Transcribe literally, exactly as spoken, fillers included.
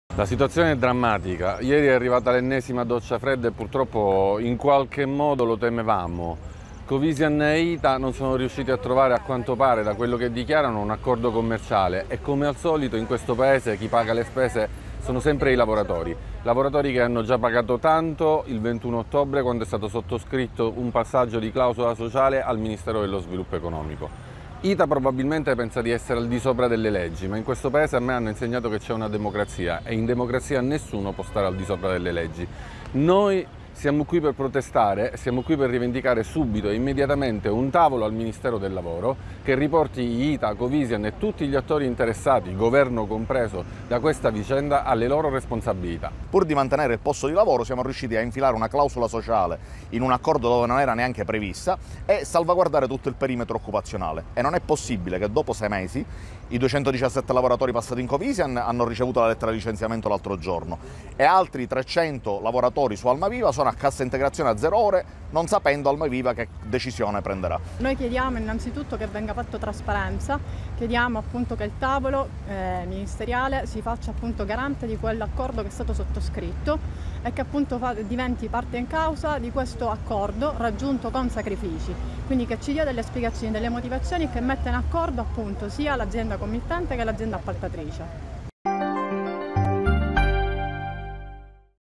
La situazione è drammatica, ieri è arrivata l'ennesima doccia fredda e purtroppo in qualche modo lo temevamo. Covisian e I T A non sono riusciti a trovare, a quanto pare, da quello che dichiarano, un accordo commerciale e come al solito in questo paese chi paga le spese sono sempre i lavoratori. Lavoratori che hanno già pagato tanto il ventuno ottobre quando è stato sottoscritto un passaggio di clausola sociale al Ministero dello Sviluppo Economico. I T A probabilmente pensa di essere al di sopra delle leggi, ma in questo paese a me hanno insegnato che c'è una democrazia e in democrazia nessuno può stare al di sopra delle leggi. Noi siamo qui per protestare, siamo qui per rivendicare subito e immediatamente un tavolo al Ministero del Lavoro che riporti I T A, Covisian e tutti gli attori interessati, governo compreso, da questa vicenda alle loro responsabilità. Pur di mantenere il posto di lavoro siamo riusciti a infilare una clausola sociale in un accordo dove non era neanche prevista e salvaguardare tutto il perimetro occupazionale. E non è possibile che dopo sei mesi i duecentodiciassette lavoratori passati in Covisian hanno ricevuto la lettera di licenziamento l'altro giorno e altri trecento lavoratori su Almaviva sono a cassa integrazione a zero ore, non sapendo Almaviva che decisione prenderà. Noi chiediamo innanzitutto che venga fatto trasparenza, chiediamo appunto che il tavolo eh, ministeriale si faccia appunto garante di quell'accordo che è stato sottoscritto e che appunto fa, diventi parte in causa di questo accordo raggiunto con sacrifici, quindi che ci dia delle spiegazioni, delle motivazioni e che metta in accordo appunto sia l'azienda committente che l'azienda appaltatrice.